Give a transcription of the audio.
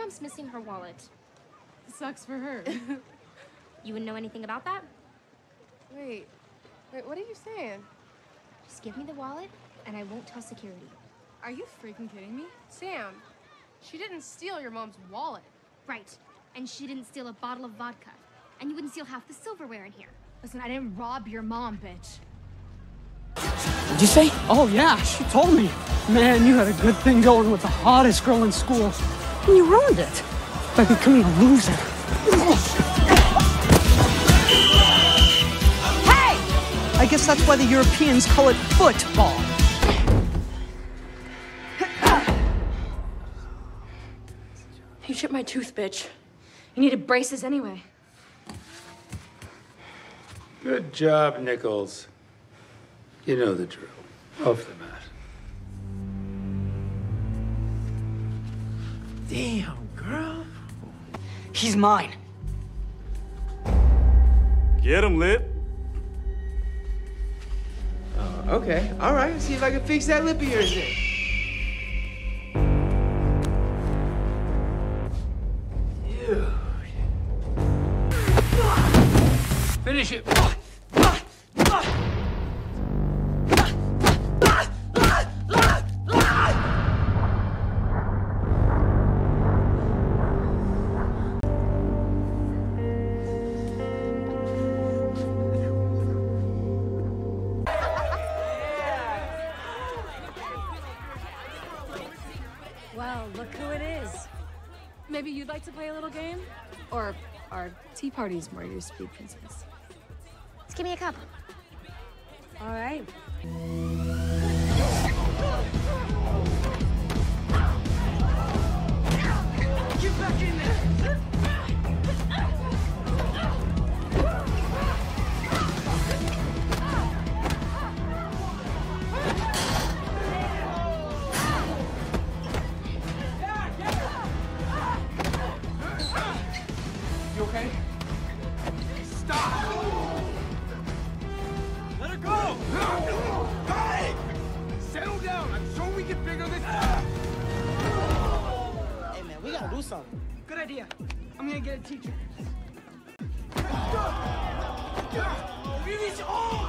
mom's missing her wallet. Sucks for her. You wouldn't know anything about that? Wait, what are you saying? Just give me the wallet, and I won't tell security. Are you freaking kidding me? Sam, she didn't steal your mom's wallet. Right. And she didn't steal a bottle of vodka. And you wouldn't steal half the silverware in here. Listen, I didn't rob your mom, bitch. What'd you say? Oh, yeah, she told me. Man, you had a good thing going with the hottest girl in school. And you ruined it by becoming a loser. Hey! I guess that's why the Europeans call it football. You chipped my tooth, bitch. You needed braces anyway. Good job, Nichols. You know the drill. Off the mat. Damn, girl. He's mine. Get him, Lip. Okay, all right. See if I can fix that lip of yours then. Finish it. Well, look who it is. Maybe you'd like to play a little game? Or are tea parties more your speed, princess? Just give me a cup. All right. Get back in there! You okay? Stop! Let her go! Hey! Settle down. I'm sure we can figure this out. Hey, man, we gotta do something. Good idea. I'm gonna get a teacher. Finish all!